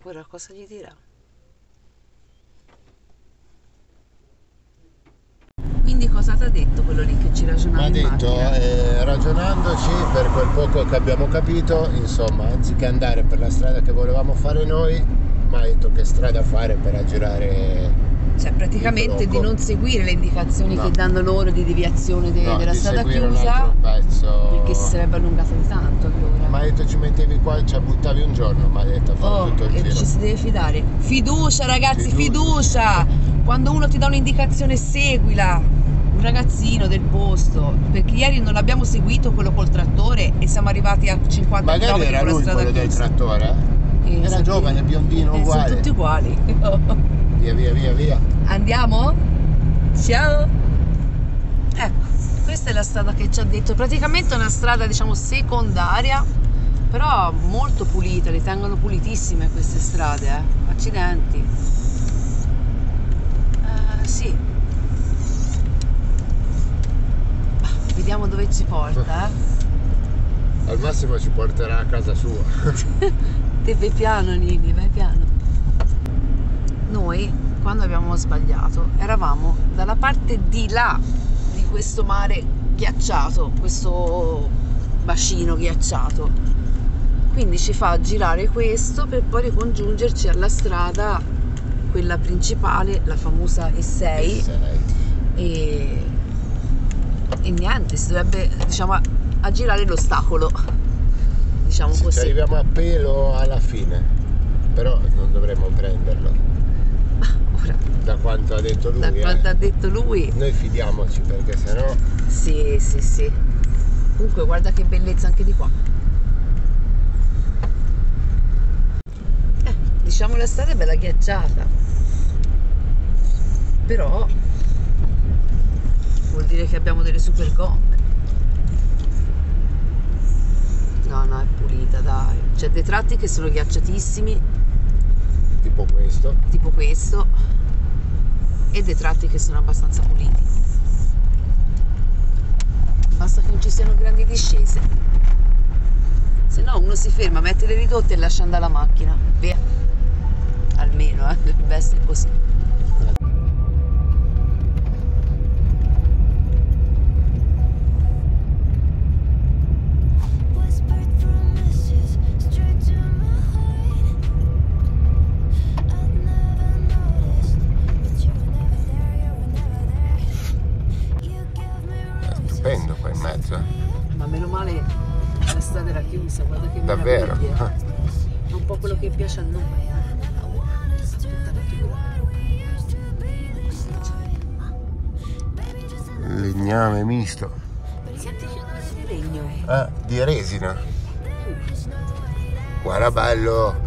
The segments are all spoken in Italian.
Ora cosa gli dirà? Quindi cosa ti ha detto quello lì che ci ragionava? Mi ha in detto, macchina? ragionandoci per quel poco che abbiamo capito, insomma, anziché andare per la strada che volevamo fare noi, mi ha detto che strada fare per aggirare. Cioè praticamente di non seguire le indicazioni che danno loro di deviazione della di strada seguire chiusa, un altro pezzo, perché si sarebbe allungata di tanto allora. Mi ha detto ci mettevi qua e ci buttavi un giorno, mi ha detto a fare tutto il e giro. ci si deve fidare. Fiducia ragazzi, fiducia! Quando uno ti dà un'indicazione seguila. Un ragazzino del posto, perché ieri non l'abbiamo seguito quello col trattore e siamo arrivati a 50 km magari era con la lui strada quello del trattore, era giovane, biondino, uguale. Sono tutti uguali. Via. Andiamo? Ciao! Ecco, questa è la strada che ci ha detto. Praticamente è una strada, diciamo, secondaria, però molto pulita, le tengono pulitissime queste strade, accidenti. Sì. Vediamo dove ci porta, Al massimo ci porterà a casa sua. Te vai piano Nini, vai piano. Noi, quando abbiamo sbagliato, eravamo dalla parte di là di questo mare ghiacciato, questo bacino ghiacciato. Quindi ci fa girare questo per poi ricongiungerci alla strada, quella principale, la famosa E6. E niente, si dovrebbe, diciamo, aggirare l'ostacolo, diciamo sì, così. Ci arriviamo a pelo alla fine, però non dovremmo prenderlo. Ora, da quanto ha detto lui. Da quanto ha detto lui. Noi fidiamoci, perché sennò. Sì. Comunque guarda che bellezza anche di qua. Diciamo la strada è bella ghiacciata, però vuol dire che abbiamo delle super gomme. No, è pulita, dai. C'è dei tratti che sono ghiacciatissimi, tipo questo, e dei tratti che sono abbastanza puliti. Basta che non ci siano grandi discese, se no uno si ferma, mette le ridotte e lascia andare la macchina, via. Almeno, dovrebbe essere così. Stupendo qua in mezzo. Ma meno male la strada era chiusa, guarda che davvero. È un po' quello che piace a noi. Legname misto. Senti che odore di legno. Di resina. Guarda bello.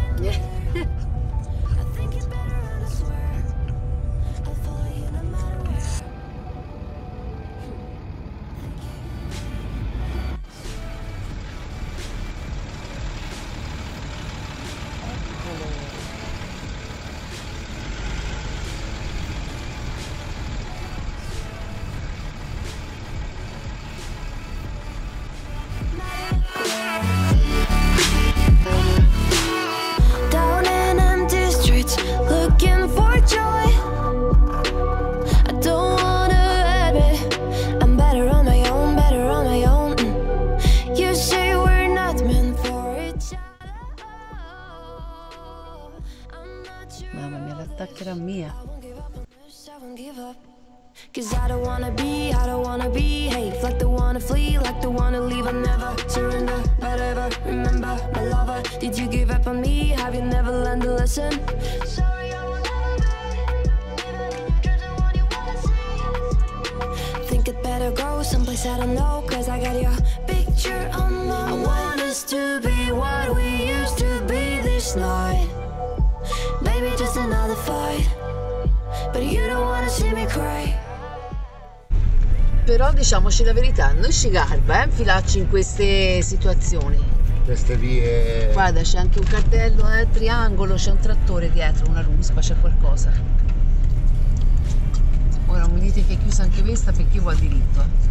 Mamma mia, l'attaccherà mia. Cause I don't wanna be hate, like the one to flee, like the one to leave. I never surrender, but ever remember my lover. Did you give up on me? Have you never learned to listen? Sorry, I will never be, even in your dreams, the one you wanna see. Think it better go someplace I don't know, cause I got your picture on my mind. I want us to be what we used to be this night. Maybe just another fight, but you don't wanna see me cry. Però diciamoci la verità, noi ci garba infilarci in queste situazioni. Queste vie. Guarda, c'è anche un cartello, triangolo, c'è un trattore dietro, una ruspa, c'è qualcosa. Ora non mi dite che è chiusa anche questa perché io vado diritto.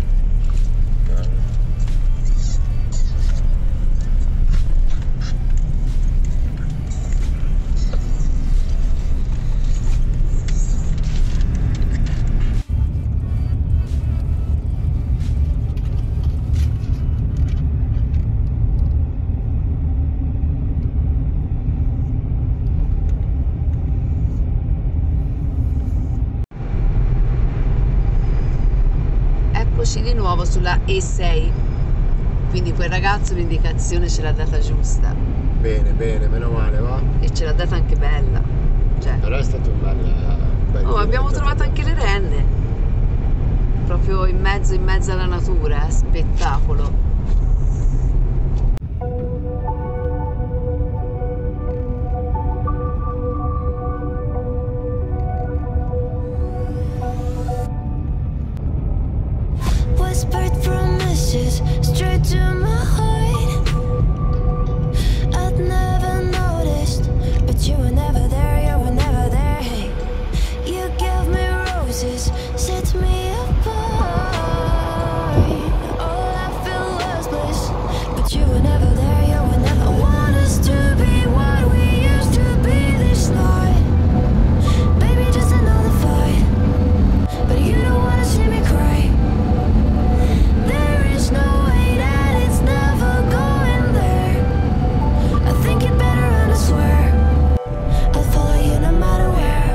nuovo sulla E6, quindi quel ragazzo l'indicazione ce l'ha data giusta Bene, bene, meno male, va. e ce l'ha data anche bella, cioè. Però è stato un bel Oh, abbiamo giretto. trovato anche le renne, proprio in mezzo alla natura, spettacolo. Whispered promises straight to my heart. I'd never noticed, but you were never there, you were never there. Hey, you gave me roses, set me apart. All I feel was bliss, but you were never there, you were never. I want us to be what we used to be this night. Baby, just another fight, but you don't wanna see me cry. There is no way that it's never going there. I think it better and I swear I'll follow you no matter where.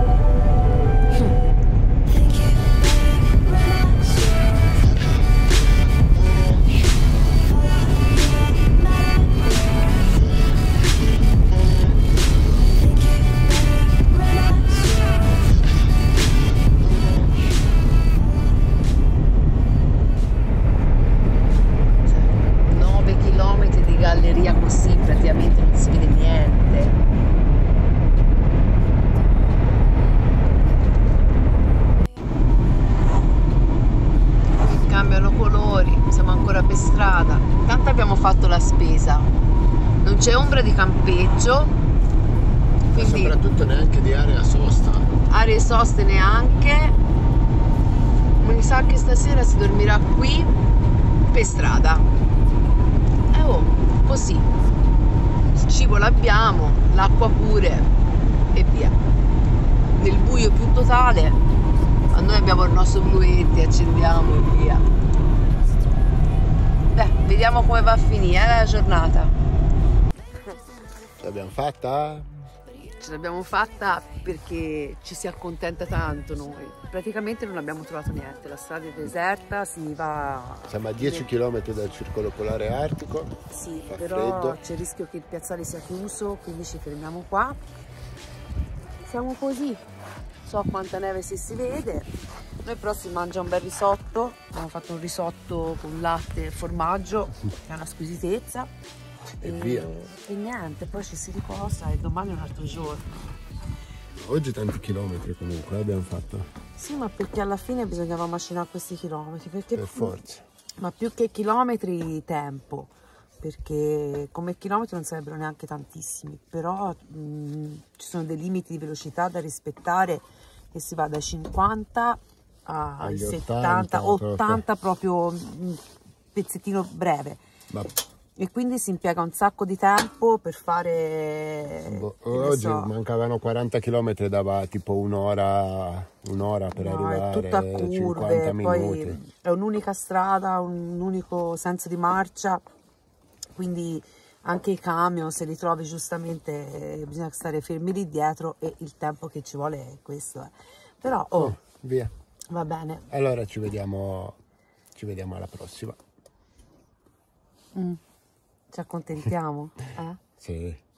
Think it better and I swear. Think it better and I swear. 9 chilometri di galleria così praticamente non si vede niente. Cambiano colori, siamo ancora per strada. Intanto abbiamo fatto la spesa, non c'è ombra di campeggio, Ma quindi soprattutto neanche di area sosta. aree soste neanche. Mi sa che stasera si dormirà qui per strada. Oh, così. Il cibo l'abbiamo, l'acqua pure e via. Nel buio più totale, ma noi abbiamo il nostro bluetti, accendiamo e via. Beh, vediamo come va a finire la giornata. Ce l'abbiamo fatta? Ce l'abbiamo fatta perché ci si accontenta tanto noi. Praticamente non abbiamo trovato niente, la strada è deserta, si va... Siamo a 10 km dal circolo polare artico. Sì, fa però freddo. c'è il rischio che il piazzale sia chiuso, quindi ci fermiamo qua. Siamo così, so quanta neve si vede. Noi però si mangia un bel risotto, abbiamo fatto un risotto con latte e formaggio, che è una squisitezza. E via. E niente, poi ci si riposa e domani è un altro giorno. Oggi tanti chilometri comunque abbiamo fatto. Sì, ma perché alla fine bisognava macinare questi chilometri, perché Per forza. ma più che chilometri tempo, perché come chilometri non sarebbero neanche tantissimi, però ci sono dei limiti di velocità da rispettare e si va dai 50 ai Agli 70, 80 proprio un pezzettino breve. Ma E quindi si impiega un sacco di tempo per fare... che ne oggi so. mancavano 40 km, dava tipo un'ora per No, arrivare, è tutta a 50 curve, minuti. poi è un'unica strada, un unico senso di marcia, quindi anche i camion, se li trovi giustamente, bisogna stare fermi lì dietro e il tempo che ci vuole è questo. Però, Via. va bene. Allora ci vediamo alla prossima. Ci accontentiamo? Sì.